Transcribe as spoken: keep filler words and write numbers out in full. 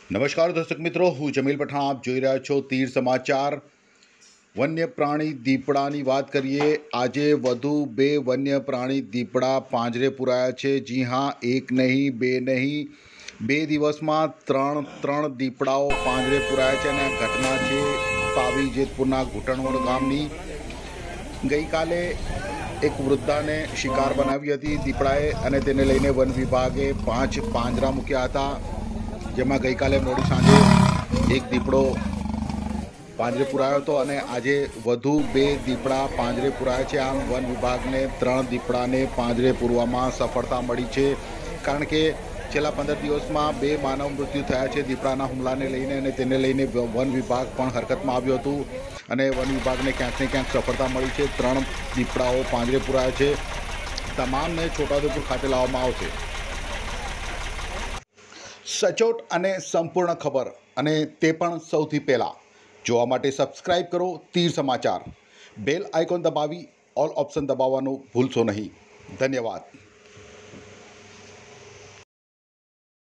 નમસ્કાર દર્શક મિત્રો, હું જમીલ પઠાણ. આપ જોઈ રહ્યા છો તીર સમાચાર. વન્ય પ્રાણી દીપડાની વાત કરીએ. આજે વધુ બે વન્ય પ્રાણી દીપડા પાંજરે પુરાયા છે. જી હા, એક નહીં, બે નહીં, બે દિવસમાં ત્રણ ત્રણ દીપડાઓ પાંજરે પુરાયા છે. અને આ ઘટના છે પાવી જેતપુરના ઘૂંટણવડ ગામની. ગઈકાલે એક વૃદ્ધાને શિકાર બનાવી હતી દીપડાએ, અને તેને લઈને વન વિભાગે પાંચ પાંજરા મૂક્યા હતા, જેમાં ગઈકાલે મોડી સાંજે એક દીપડો પાંજરે પુરાયો હતો અને આજે વધુ બે દીપડા પાંજરે પુરાયા છે. આમ વન વિભાગને ત્રણ દીપડાને પાંજરે પૂરવામાં સફળતા મળી છે, કારણ કે છેલ્લા પંદર દિવસમાં બે માનવ મૃત્યુ થયા છે દીપડાના હુમલાને લઈને, અને તેને લઈને વન વિભાગ પણ હરકતમાં આવ્યું હતું અને વન વિભાગને ક્યાંક ને ક્યાંક સફળતા મળી છે. ત્રણ દીપડાઓ પાંજરે પુરાયા છે. તમામને છોટાઉદેપુર ખાતે લાવવામાં આવશે. સચોટ અને સંપૂર્ણ ખબર, અને તે પણ સૌથી પહેલાં જોવા માટે સબસ્ક્રાઈબ કરો તીર સમાચાર. બેલ આઇકોન દબાવી ઓલ ઓપ્શન દબાવવાનું ભૂલશો નહીં. ધન્યવાદ.